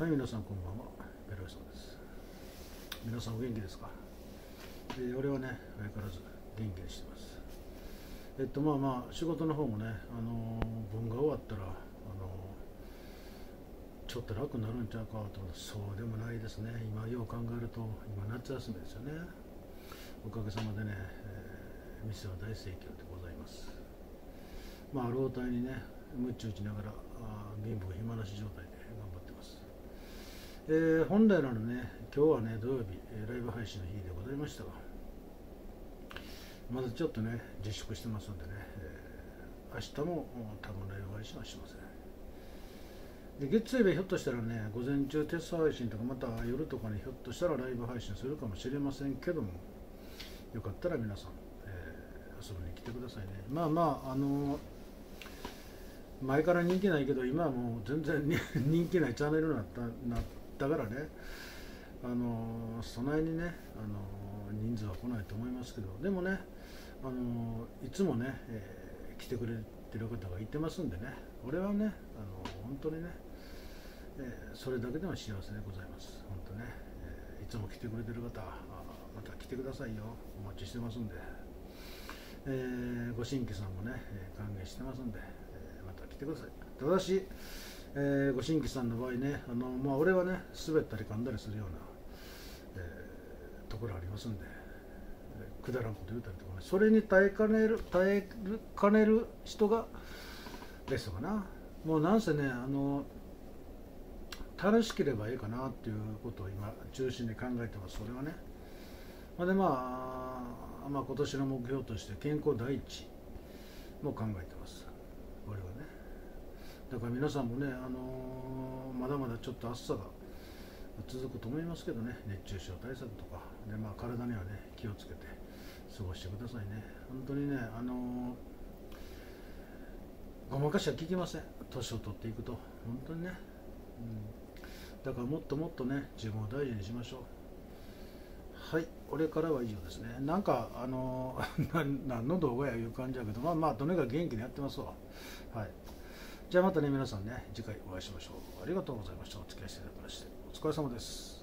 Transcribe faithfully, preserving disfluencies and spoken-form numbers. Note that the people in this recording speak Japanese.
はい、皆さんこんばんは。ペロイさんです。皆さんお元気ですか？えー、俺はね、相変わらず元気にしてます。えっと、まあまあ、仕事の方もね、あのー、分が終わったら、あのー、ちょっと楽になるんちゃうかと思って、そうでもないですね。今、よう考えると、今、夏休みですよね。おかげさまでね、えー、店は大盛況でございます。まあ、老体にね、むっち打ちながら、あ貧乏暇なし状態で頑張ってます。えー、本来ならね、今日はね、土曜日、えーライブ配信の日でございましたが、まずちょっとね、自粛してますんでね、えー明日も多分ライブ配信はしません。で月曜日ひょっとしたらね、午前中テスト配信とか、また夜とかにひょっとしたらライブ配信するかもしれませんけども、よかったら皆さん、えー遊びに来てくださいね。まあまあ、あのー前から人気ないけど、今はもう全然人気ないチャンネルになったなったからね、あのーそないにね、あのー人数は来ないと思いますけど、でもね、あのーいつもね、えー来てくれてる方がいてますんでね、俺はね、あのー本当にね、えーそれだけでも幸せでございます。本当ね、えーいつも来てくれてる方、あまた来てくださいよ。お待ちしてますんで、えーご新規さんもね、えー歓迎してますんで、えーまた来てください。ただし、えーご新規さんの場合ね、あのまあ、俺はね、滑ったり噛んだりするような、えーところありますんで、えーくだらんこと言うたりとかね、それに耐えかねる、耐えかねる人がベストかな。もうなんせね、あの楽しければいいかなっていうことを今、中心に考えてます、それはね。まあ、で、まあ、まあ、今年の目標として健康第一も考えてます、俺はね。だから皆さんもね、あのーまだまだちょっと暑さが続くと思いますけどね、熱中症対策とかで、まあ、体にはね気をつけて過ごしてくださいね。本当にね、あのーごまかしは効きません、年を取っていくと。本当にね、うん、だからもっともっとね、自分を大事にしましょう。はい、俺からは以上ですね。なんかあのー何の動画やいう感じやけど、まあまあとにかく元気にやってますわ。はい、じゃあまたね、皆さんね、次回お会いしましょう。ありがとうございました。お付き合いしていただきましてお疲れ様です。